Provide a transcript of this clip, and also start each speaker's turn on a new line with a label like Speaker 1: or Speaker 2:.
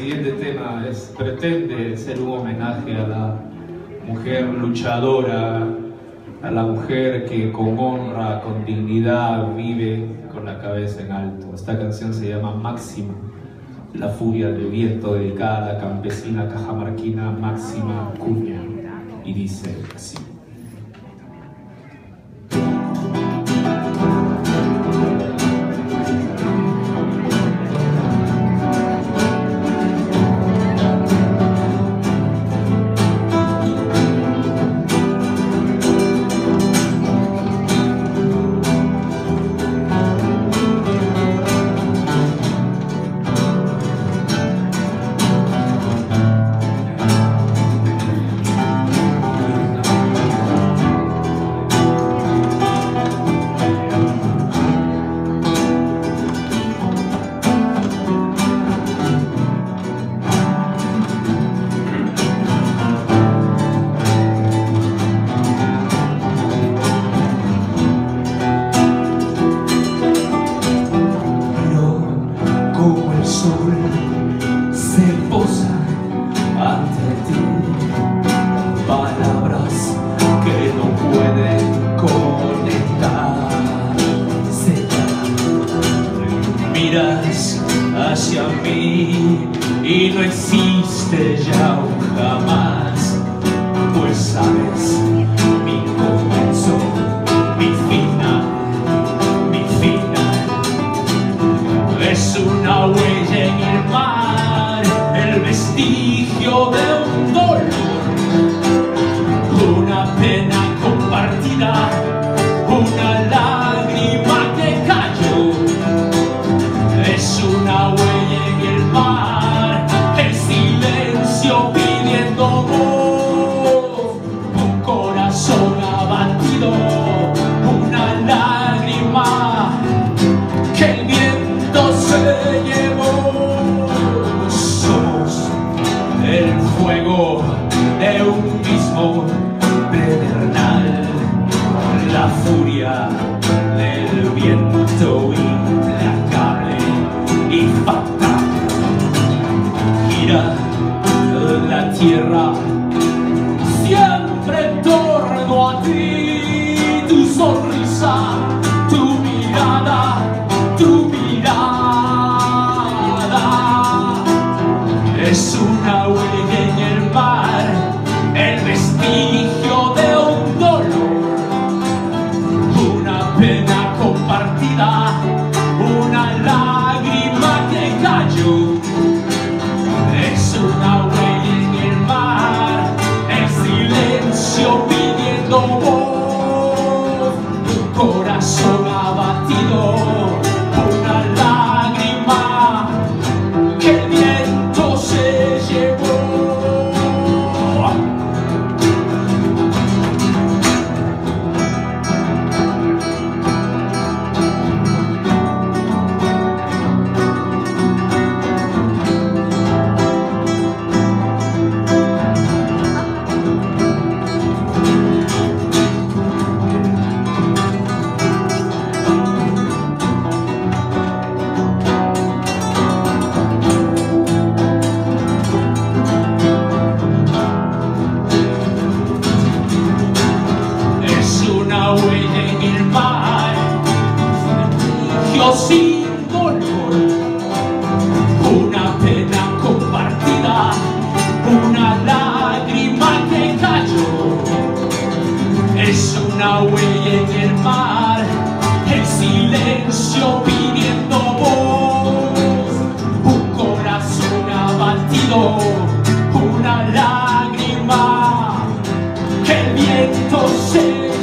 Speaker 1: siguiente tema pretende ser un homenaje a la mujer luchadora, a la mujer que con honra, con dignidad vive con la cabeza en alto. Esta canción se llama Máxima, la furia del viento, dedicada a la campesina cajamarquina Máxima Acuña, y dice así.
Speaker 2: Hacia mí y no existe ya un jamás, pues sabes mi comienzo, mi final es una huella en el mar, el vestigio de un dolor, una pena compartida, una lágrima que cayó. Es una huella en el mar, el silencio pidiendo voz, un corazón abatido, una lágrima que el viento se llevó. Somos el fuego de un mismo pedernal, la furia del viento implacable y fatal. Gira la tierra siempre en torno a ti, tu sonrisa, tu mirada, es una huella en el mar, el vestigio de un dolor, una pena compartida, una lágrima que cayó. Es una huella en el mar, el silencio pidiendo voz, un corazón abatido, una lágrima que el viento se llevó. Sin dolor, una pena compartida, una lágrima que cayó. Es una huella en el mar, el silencio pidiendo voz, un corazón abatido, una lágrima que el viento se